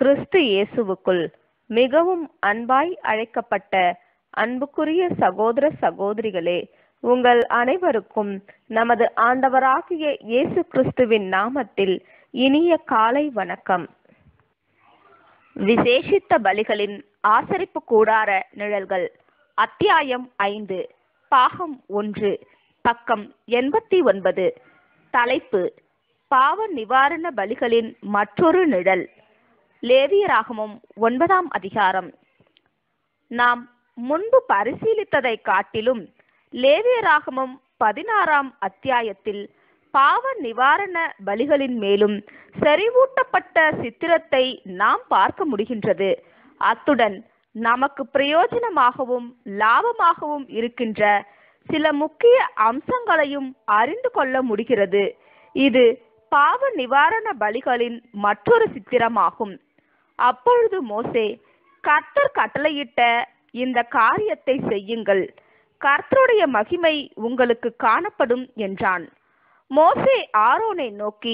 கிறிஸ்து இயேசுவுக்குள் மிகவும் அன்பாய் அழைக்கப்பட்ட அன்புக்குரிய சகோதர சகோதரிகளே, உங்கள் அனைவருக்கும் நமது ஆண்டவராகிய இயேசு கிறிஸ்துவின் நாமத்தில் இனிய காலை வணக்கம். விசேஷித்த பலிகளின் ஆசரிப்பு கூடார நிழல்கள், அத்தியாயம் 5, பாகம் 1, பக்கம் 89. தலைப்பு: பாவ நிவாரண பலிகளின் மற்றொரு நிழல். லேவியராகமம் 9ஆம் அதிகாரம். நாம் முன்பு பரிசீலித்ததை காட்டிலும் லேவியராகமம் 16ஆம் அத்தியாயத்தில் பாவ நிவாரண பலிகளின் மேலும் செறிவூட்டப்பட்ட சித்திரத்தை நாம் பார்க்க முடிகின்றது. அத்துடன் நமக்கு பிரயோஜனமாகவும் லாபமாகவும் இருக்கின்ற சில முக்கிய அம்சங்களையும் அறிந்து கொள்ள முடிகிறது. இது பாவ நிவாரண பலிகளின் மற்றொரு சித்திரமாகும். அப்பொழுது மோசே, கர்த்தர் கட்டளையிட்ட இந்த காரியத்தை செய்யுங்கள், கர்த்தருடைய மகிமை உங்களுக்கு காணப்படும் என்றான். மோசே ஆரோனை நோக்கி,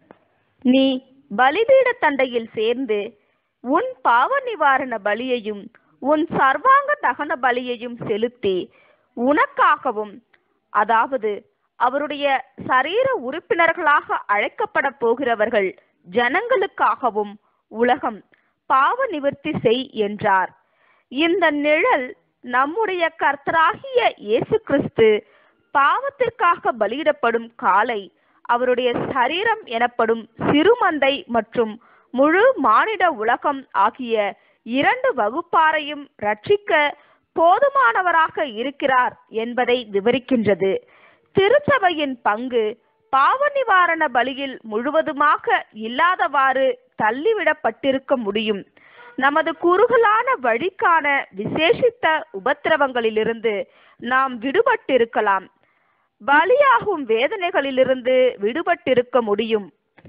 நீ பலிபீட தண்டையில் சேர்ந்து உன் பாவ நிவாரண பலியையும் உன் சர்வாங்க தகன பலியையும் செலுத்தி, உனக்காகவும், அதாவது அவருடைய சரீர உறுப்பினர்களாக அழைக்கப்பட போகிறவர்கள் ஜனங்களுக்காகவும் உலகம் பாவ நிவர்த்தி செய் என்றார். இந்த நிழல் நம்முடைய கர்த்தராகிய இயேசு கிறிஸ்து பாவத்திற்காக பலியிடப்படும் காலை, அவருடைய சரீரம் எனப்படும் சிறுமந்தை மற்றும் முழு மானிட உலகம் ஆகிய 2 வகுப்பாரையும் ரட்சிக்க போதுமானவராக இருக்கிறார் என்பதை விவரிக்கின்றது. திருச்சபையின் பங்கு பாவ நிவாரண பலியில் முழுவதுமாக இல்லாதவாறு தள்ளிவிடப்பட்டிருக்க முடியும். நமது குறுகலான வழிக்கான விசேஷித்த உபத்திரவங்களிலிருந்து நாம் விடுபட்டிருக்கலாம். பலியாகும் வேதனைகளிலிருந்து விடுபட்டிருக்க முடியும்.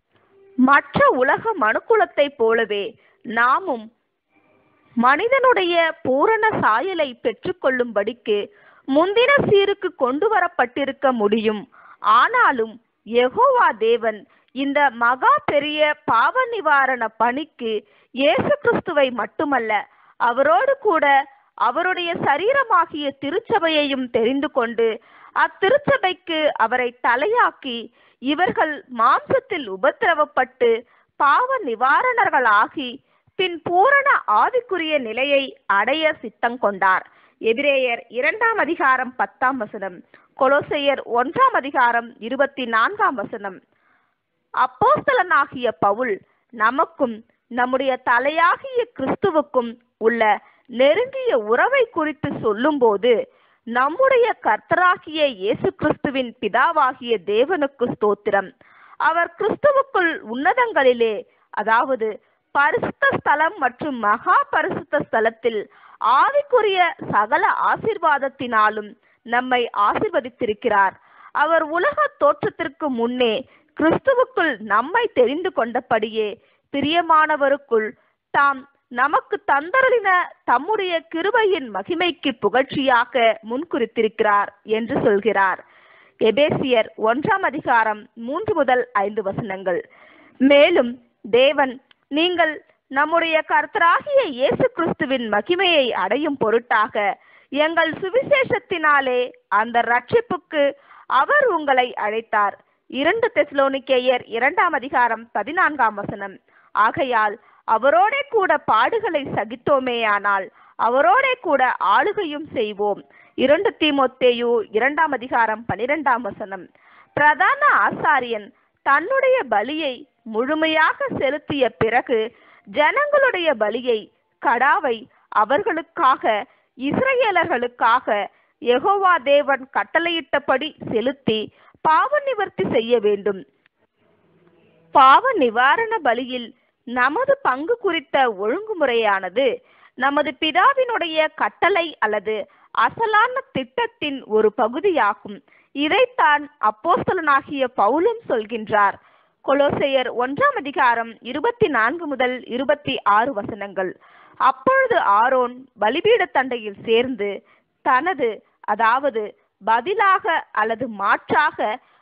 மற்ற உலக மனுக்குலத்தை போலவே நாமும் மனிதனுடைய பூரண சாயலை பெற்றுக்கொள்ளும்படிக்கு முந்தின சீருக்கு கொண்டு வரப்பட்டிருக்க முடியும். ஆனாலும் யெகோவா தேவன் இந்த மகா பெரிய பாவ நிவாரண பணிக்கு இயேசு கிறிஸ்துவை மட்டுமல்ல, அவரோடு கூட அவருடைய சரீரமாகிய திருச்சபையையும் தெரிந்து கொண்டு அத்திருச்சபைக்கு அவரை தலையாக்கி, இவர்கள் மாம்சத்தில் உபத்திரவப்பட்டு பாவ நிவாரணர்களாகி பின் பூரண ஆவிக்குரிய நிலையை அடைய சித்தம் கொண்டார். எபிரேயர் 2ஆம் அதிகாரம் 10ஆம் வசனம், கொலோசையர் 1ஆம் அதிகாரம் 24ஆம் வசனம். அப்போஸ்தலனாகிய பவுல் நமக்கும் நம்முடைய தலையாகிய கிறிஸ்துவுக்கும் உள்ள நெருங்கிய உறவை குறித்து சொல்லும்போது, நம்முடைய கர்த்தராகிய இயேசு கிறிஸ்துவின் பிதாவாகிய தேவனுக்கு ஸ்தோத்திரம், அவர் கிறிஸ்துவுக்குள் உன்னதங்களிலே, அதாவது பரிசுத்த ஸ்தலம் மற்றும் மகா பரிசுத்த ஸ்தலத்தில் ஆவிக்குரிய சகல ஆசீர்வாதத்தினாலும் நம்மை ஆசீர்வதித்திருக்கிறார். அவர் உலக தோற்றத்திற்கு முன்னே கிறிஸ்துவுக்குள் நம்மை தெரிந்து கொண்டபடியே பிரியமானவருக்குள் தாம் நமக்கு தந்தருளின தம்முடைய கிருபையின் மகிமைக்கு புகழ்ச்சியாக முன்குறித்திருக்கிறார் என்று சொல்கிறார். எபேசியர் 1ஆம் அதிகாரம் 3 முதல் 5 வசனங்கள். மேலும் தேவன், நீங்கள் நம்முடைய கர்த்தராகிய இயேசு கிறிஸ்துவின் மகிமையை அடையும் பொருட்டாக எங்கள் சுவிசேஷத்தினாலே அந்த ரட்சிப்புக்கு அவர் உங்களை அழைத்தார். 2 தெசலோனிக்கேயர் 2ஆம் அதிகாரம் 14ஆம் வசனம். ஆகையால் அவரோடே கூட பாடுகளை சகித்தோமேயானால் அவரோடே கூட ஆளுகையும் செய்வோம். 2 தீமோத்தேயு 2ஆம் அதிகாரம் 12ஆம் வசனம். பிரதான ஆசாரியன் தன்னுடைய பலியை முழுமையாக செலுத்திய பிறகு ஜனங்களுடைய பலியை, கடாவை அவர்களுக்காக, இஸ்ரவேலர்களுக்காக யெகோவா தேவன் கட்டளையிட்டபடி செலுத்தி பாவ நிவர்த்தி செய்ய வேண்டும். பாவ நிவாரண பலியில் நமது பங்கு குறித்த ஒழுங்குமுறையானது நமது பிதாவினுடைய கட்டளை அல்லது அசலான திட்டத்தின் ஒரு பகுதியாகும். இதைத்தான் அப்போஸ்தலனாகிய பவுலும் சொல்கின்றார். கொலோசையர் 1ஆம் அதிகாரம் 24 முதல் 26 வசனங்கள். அப்பொழுது ஆரோன் பலிபீட தண்டையில் சேர்ந்து தனது, அதாவது பதிலாக அல்லது மாற்றாக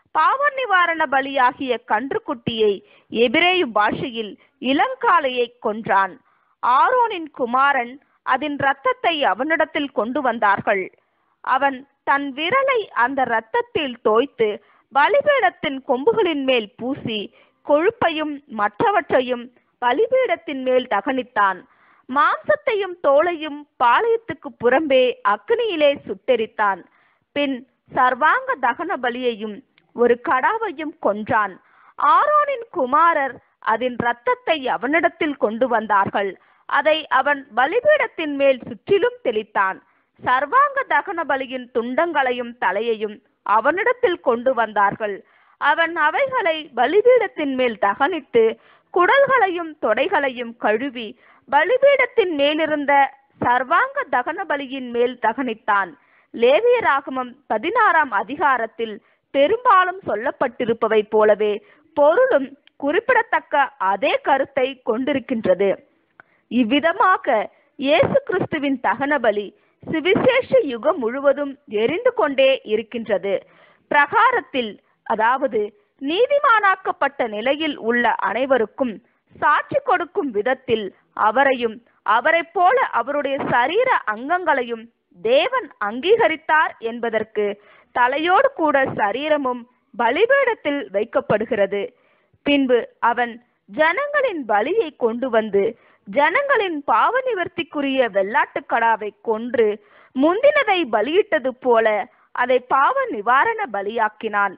பாவ நிவாரண பலியாகிய கன்றுக்குட்டியை எபிரேய பாஷையில் இளங்காளையை கொன்றான். ஆரோனின் குமாரன் அதன் இரத்தத்தை அவனிடத்தில் கொண்டு வந்தார்கள். அவன் தன் விரலை அந்த இரத்தத்தில் தோய்த்து பலிபீடத்தின் கொம்புகளின் மேல் பூசி கொழுப்பையும் மற்றவற்றையும் பலிபீடத்தின் மேல் தகனித்தான். மாம்சத்தையும் தோலையும் பாளையத்துக்கு புறம்பே அக்னியிலே சுட்டெரித்தான். பின் சர்வாங்க தகன பலியையும் ஒரு கடாவையும் கொன்றான். ஆரோனின் குமாரர் அதன் இரத்தத்தை அவனிடத்தில் கொண்டு வந்தார்கள். அதை அவன் பலிபீடத்தின் மேல் சுற்றிலும் தெளித்தான். சர்வாங்க தகன பலியின் துண்டங்களையும் தலையையும் அவனிடத்தில் கொண்டு வந்தார்கள். அவன் அவைகளை பலிபீடத்தின் மேல் தகனித்து குடல்களையும் தொடைகளையும் கழுவி பலிபீடத்தின் மேலிருந்த சர்வாங்க தகன பலியின் மேல் தகனித்தான். லேவியராகமம் 16ஆம் அதிகாரத்தில் பெரும்பாலும் சொல்லப்பட்டிருப்பவை போலவே பொருளும் குறிப்பிடத்தக்க அதே கருத்தை கொண்டிருக்கின்றது. இவ்விதமாக இயேசு கிறிஸ்துவின் தகன பலி சுவிசேஷ யுகம் முழுவதும் எரிந்து கொண்டே இருக்கின்றது. பிரகாரத்தில், அதாவது நீதிமானாக்கப்பட்ட நிலையில் உள்ள அனைவருக்கும் சாட்சி கொடுக்கும் விதத்தில் அவரையும் அவரை போல அவருடைய சரீர அங்கங்களையும் தேவன் அங்கீகரித்தார் என்பதற்கு தலையோடு கூட சரீரமும் பலிபீடத்தில் வைக்கப்படுகிறது. பின்பு அவன் ஜனங்களின் பலியை கொண்டு வந்து ஜனங்களின் பாவ நிவர்த்திக்குரிய வெள்ளாட்டுக்கடாவை கொன்று முந்தினதை பலியிட்டது போல அதை பாவ நிவாரண பலியாக்கினான்.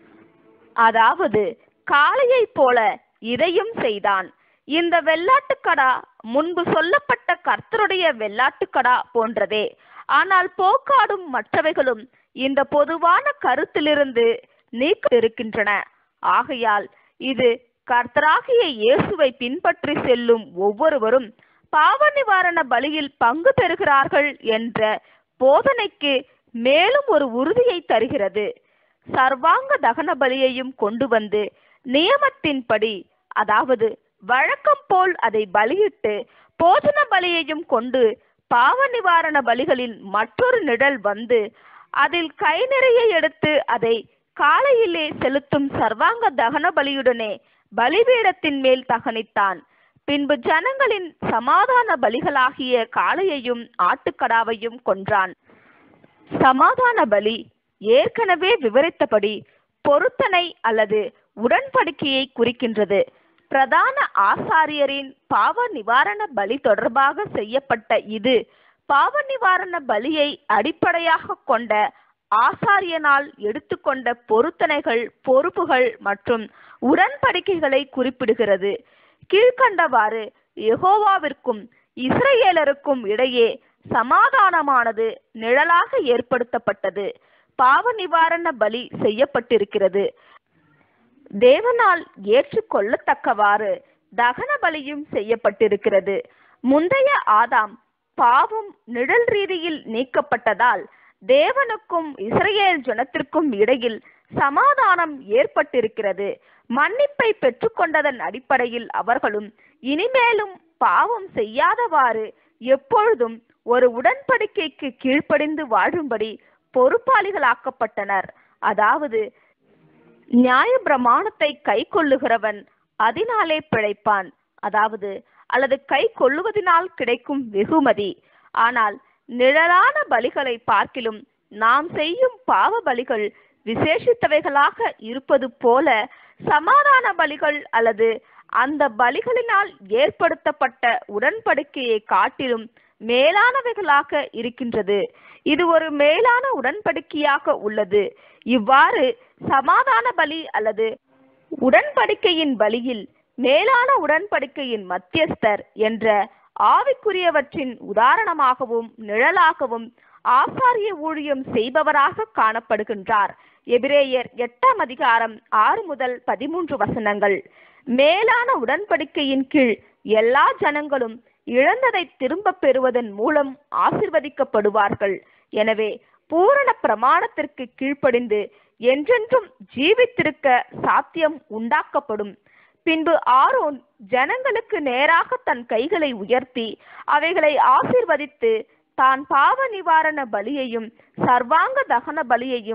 அதாவது காளையை போல இதையும் செய்தான். இந்த வெள்ளாட்டுக்கடா முன்பு சொல்லப்பட்ட கர்த்தருடைய வெள்ளாட்டுக்கடா போன்றதே. ஆனால் போக்காடும் மற்றவைகளும் இந்த பொதுவான கருத்திலிருந்து நீக்கிருக்கின்றன. ஆகையால் இது கர்த்தராகிய இயேசுவை பின்பற்றி செல்லும் ஒவ்வொருவரும் பாவ நிவாரண பலியில் பங்கு பெறுகிறார்கள் என்ற போதனைக்கு மேலும் ஒரு உறுதியை தருகிறது. சர்வாங்க தகன பலியையும் கொண்டு வந்து நியமத்தின்படி, அதாவது வழக்கம் போல் அதை பலியிட்டு போஜன பலியையும் கொண்டு பாவ நிவாரண பலிகளில் மற்றொரு நிழல் வந்து அதில் கை நிறைய எடுத்து அதை காலையிலே செலுத்தும் சர்வாங்க தகன பலியுடனே பலிபீடத்தின் மேல் தகனித்தான். பின்பு ஜனங்களின் சமாதான பலிகளாகிய காளையையும் ஆட்டுக்கடாவையும் கொன்றான். சமாதான பலி ஏற்கனவே விவரித்தபடி பொருத்தனை அல்லது உடன்படிக்கையை குறிக்கின்றது. பிரதான ஆசாரியரின் பாவ நிவாரண பலி தொடர்பாக செய்யப்பட்ட இது பாவ நிவாரண பலியை அடிப்படையாக கொண்ட ஆசாரியனால் எடுத்துக்கொண்ட பொருத்தனைகள், பொறுப்புகள் மற்றும் உடன்படிக்கைகளை குறிப்பிடுகிறது. கீழ்கண்டவாறு யெகோவாவிற்கும் இஸ்ரவேலருக்கும் இடையே சமாதானமானது நிழலாக ஏற்படுத்தப்பட்டது. பாவ நிவாரண பலி செய்யப்பட்டிருக்கிறது. தேவனால் ஏற்றுக்கொள்ளத்தக்கவாறு தகன பலியும் செய்யப்பட்டிருக்கிறது. முந்தைய ஆதாம் பாவம் நிழல் ரீதியில் நீக்கப்பட்டதால் தேவனுக்கும் இஸ்ரவேல் ஜனத்திற்கும் இடையில் சமாதானம் ஏற்பட்டிருக்கிறது. மன்னிப்பை பெற்றுக்கொண்டதன் அடிப்படையில் அவர்களும் இனிமேலும் பாவம் செய்யாதவாறு எப்பொழுதும் ஒரு உடன்படிக்கைக்கு கீழ்ப்படிந்து வாழும்படி பொறுப்பாளிகளாக்கப்பட்டனர். அதாவது நியாய பிரமாணத்தை கை கொள்ளுகிறவன் அதனாலே பிழைப்பான், அதாவது அல்லது கை கொள்ளுவதனால் கிடைக்கும் வெகுமதி. ஆனால் நிழலான பலிகளை பார்க்கிலும் நாம் செய்யும் பாவ பலிகள் விசேஷித்தவைகளாக இருப்பது போல சமாதான பலிகள் அல்லது அந்த பலிகளினால் ஏற்படுத்தப்பட்ட உடன்படிக்கையை காட்டிலும் மேலானவைகளாக இருக்கின்றது. இது ஒரு மேலான உடன்படிக்கையாக உள்ளது. இவ்வாறு சமாதான பலி அல்லது உடன்படிக்கையின் பலியில் மேலான உடன்படிக்கையின் மத்தியஸ்தர் என்ற ஆவிக்குரியவற்றின் உதாரணமாகவும் நிழலாகவும் ஆசாரிய ஊழியம் செய்பவராக காணப்படுகின்றார். எபிரேயர் 8ஆம் அதிகாரம் 6 முதல் 13 வசனங்கள். மேலான உடன்படிக்கையின் கீழ் எல்லா ஜனங்களும் இழந்ததை திரும்ப பெறுவதன் மூலம் ஆசிர்வதிக்கப்படுவார்கள். எனவே பூரண பிரமாணத்திற்கு கீழ்ப்படிந்து என்றென்றும் ஜீவித்திருக்க சாத்தியம் உண்டாக்கப்படும். பின்பு ஆரோன் ஜனங்களுக்கு நேராக தன் கைகளை உயர்த்தி அவைகளை ஆசீர்வதித்து தான் பாவ நிவாரண பலியையும் சர்வாங்க தகன பலியையும்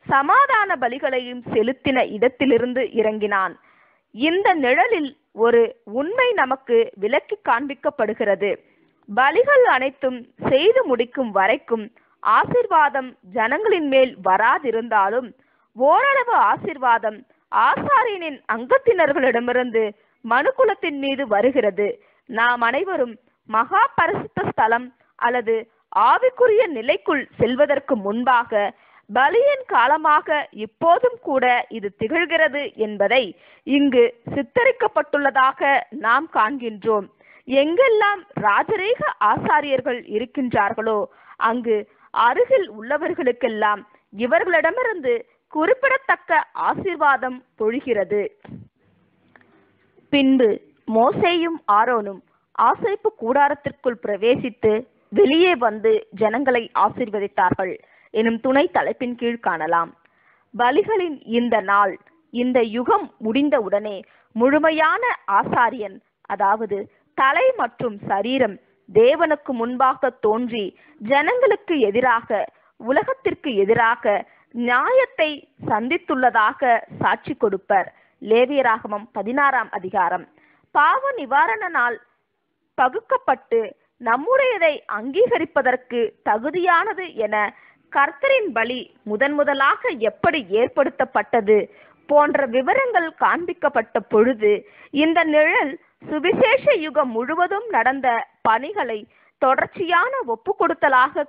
சமாதான பலிகளையும் செலுத்தின இடத்திலிருந்து இறங்கினான். இந்த நிழலில் ஒரு உண்மை நமக்கு விளக்கி காண்பிக்கப்படுகிறது. பலிகள் அனைத்தும் செய்து முடிக்கும் வரைக்கும் ஆசீர்வாதம் ஜனங்களின் மேல் வராதிருந்தாலும் ஓரளவு ஆசீர்வாதம் ஆசாரியனின் அங்கத்தினர்களிடமிருந்து மனுக்குலத்தின் மீது வருகிறது. நாம் அனைவரும் மகா பரிசுத்த ஸ்தலம் அல்லது ஆவிக்குரிய நிலைக்குள் செல்வதற்கு முன்பாக பலியின் காலமாக இப்போதும் கூட இது திகழ்கிறது என்பதை இங்கு சித்தரிக்கப்பட்டுள்ளதாக நாம் காண்கின்றோம். எங்கெல்லாம் ராஜரீக ஆசாரியர்கள் இருக்கின்றார்களோ அங்கு அருகில் உள்ளவர்களுக்கெல்லாம் இவர்களிடமிருந்து குறிப்பிடத்தக்க ஆசீர்வாதம் பொழிகிறது. பின்பு மோசேயும் ஆரோனும் ஆசரிப்பு கூடாரத்திற்குள் பிரவேசித்து வெளியே வந்து ஜனங்களை ஆசீர்வதித்தார்கள் எனும் துணை தலைப்பின் கீழ் காணலாம். பலிகளின் இந்த நாள், இந்த யுகம் முடிந்தவுடனே முழுமையான ஆசாரியன், அதாவது தலை மற்றும் சரீரம் தேவனுக்கு முன்பாக தோன்றி ஜனங்களுக்கு எதிராக, உலகத்திற்கு எதிராக நியாயத்தை சந்தித்துள்ளதாக சாட்சி கொடுப்பர். லேவியராகமம் 16ஆம் அதிகாரம். பாவ நிவாரண நாள் பகுக்கப்பட்டு நம்முடையதை அங்கீகரிப்பதற்கு தகுதியானது என கர்த்தரின் பலி முதலாக எப்படி ஏற்படுத்தப்பட்டது போன்ற விவரங்கள் காண்பிக்கப்பட்ட பொழுது இந்த நிழல் சுவிசேஷ யுகம் முழுவதும் நடந்த பணிகளை தொடர்ச்சியான ஒப்புக்கொடுத்தலாக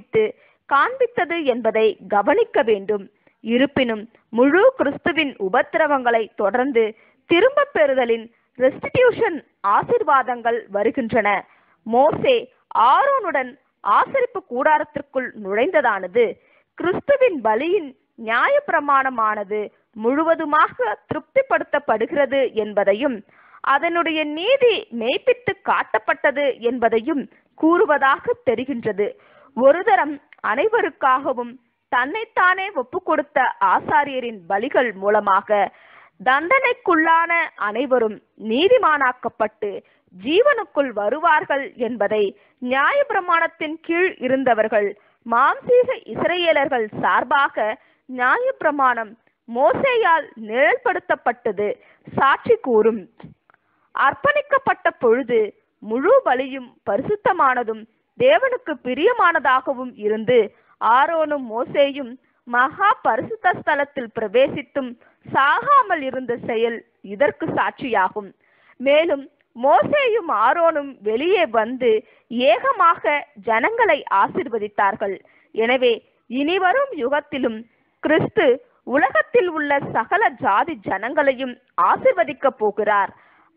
காண்பித்தது என்பதை கவனிக்க வேண்டும். இருப்பினும் முழு கிறிஸ்துவின் உபத்திரவங்களை தொடர்ந்து திரும்ப பெறுதலின் ரெஸ்டிடியூஷன் ஆசீர்வாதங்கள் வருகின்றன. மோசே ஆரோனுடன் ஆசரிப்பு கூடாரத்திற்குள் நுழைந்ததானது கிறிஸ்துவின் பலியின் நியாய பிரமாணமானது முழுவதுமாக திருப்திப்படுத்தப்படுகிறது என்பதையும் அதனுடைய நீதி மெய்ப்பித்து காட்டப்பட்டது என்பதையும் கூறுவதாக தெரிகின்றது. ஒரு தரம் அனைவருக்காகவும் தன்னைத்தானே ஒப்பு கொடுத்த ஆசாரியரின் பலிகள் மூலமாக தண்டனைக்குள்ளான அனைவரும் நீதிமானாக்கப்பட்டு ஜீவனுக்குள் வருவார்கள் என்பதை நியாய பிரமாணத்தின் கீழ் இருந்தவர்கள் மாம்சீக இஸ்ரேலர்கள் சார்பாக நியாய பிரமாணம் மோசேயால் நிழல்படுத்தப்பட்டது சாட்சி கூறும். அர்ப்பணிக்கப்பட்ட பொழுது முழு பலியும் பரிசுத்தமானதும் தேவனுக்கு பிரியமானதாகவும் இருந்து ஆரோனும் மோசேயும் மகா பரிசுத்த ஸ்தலத்தில் பிரவேசித்தும் சாகாமல் இருந்த செயல் இதற்கு சாட்சியாகும். மேலும் மோசேயும் ஆரோனும் வெளியே வந்து ஏகமாக ஜனங்களை ஆசீர்வதித்தார்கள். எனவே இனிவரும் யுகத்திலும் கிறிஸ்து உலகத்தில் உள்ள சகல ஜாதி ஜனங்களையும் ஆசீர்வதிக்க போகிறார்.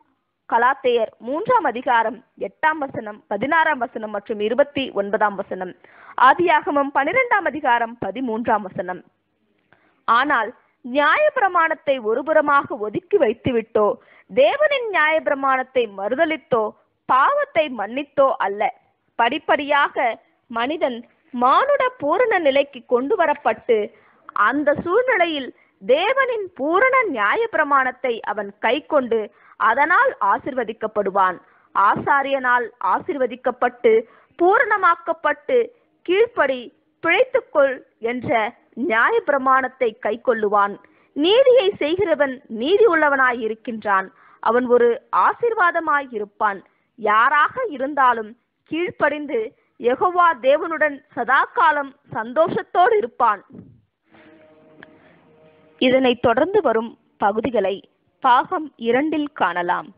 கலாத்தியர் 3ஆம் அதிகாரம் 8ஆம் வசனம், 16ஆம் வசனம் மற்றும் 29ஆம் வசனம். ஆதியாகமம் 12ஆம் அதிகாரம் 13ஆம் வசனம். ஆனால் நியாய பிரமாணத்தை ஒருபுறமாக ஒதுக்கி வைத்துவிட்டோ, தேவனின் நியாய பிரமாணத்தை மறுதலித்தோ, பாவத்தை மன்னித்தோ அல்ல. படிப்படியாக மனிதன் மானுட பூரண நிலைக்கு கொண்டு வரப்பட்டு அந்த சூழ்நிலையில் தேவனின் பூரண நியாய பிரமாணத்தை அவன் கை கொண்டு அதனால் ஆசிர்வதிக்கப்படுவான். ஆசாரியனால் ஆசிர்வதிக்கப்பட்டு பூரணமாக்கப்பட்டு கீழ்ப்படி பிழைத்துக்கொள் என்ற நியாய பிரமாணத்தை கை கொள்ளுவான். நீதியை செய்கிறவன் நீதி உள்ளவனாயிருக்கின்றான். அவன் ஒரு ஆசீர்வாதமாயிருப்பான். யாராக இருந்தாலும் கீழ்ப்படிந்து யெகோவா தேவனுடன் சதா காலம் சந்தோஷத்தோடு இருப்பான். இதனை தொடர்ந்து வரும் பகுதிகளை பாகம் 2 காணலாம்.